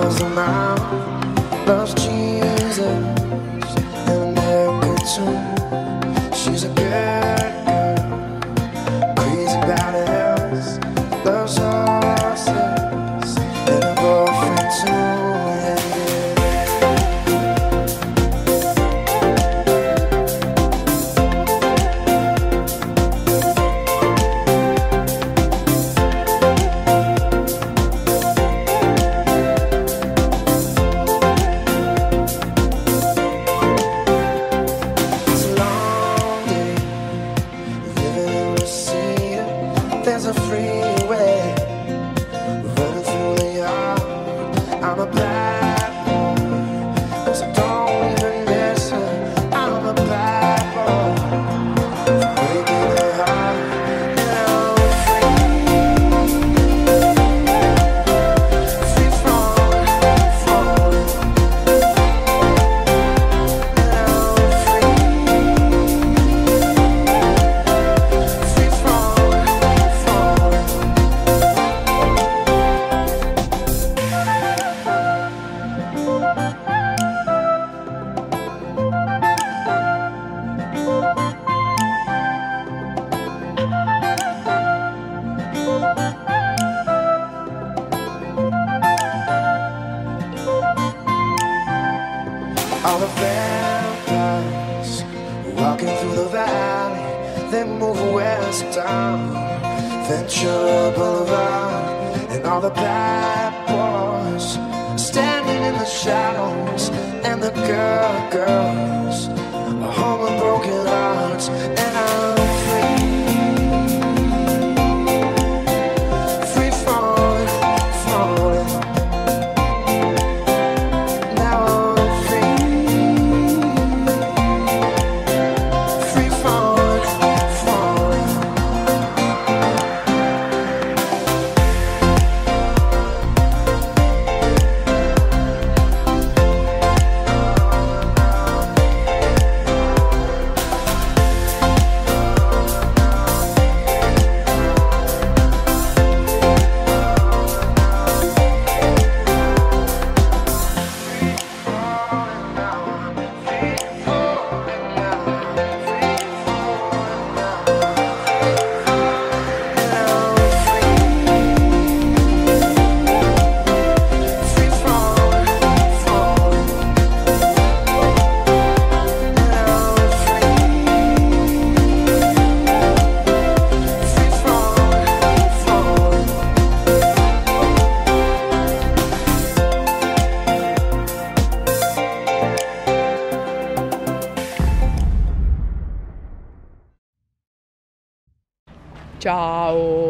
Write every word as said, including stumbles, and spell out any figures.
loves the mountain, loves Jesus, and they're good too. She's a good girl, crazy about else, loves horses, and a boyfriend too. There's a freeway running through the yard. I'm a bad boy, so don't even miss her. I'm a bad boy, breaking her heart, and I'm free, free falling, falling, and I'm free, free falling. All the vampires walking through the valley, they move west down Ventura Boulevard, and all the bad boys standing in the shadows, and the good girls are home with broken hearts, and I'm free, free falling, falling. Ciao!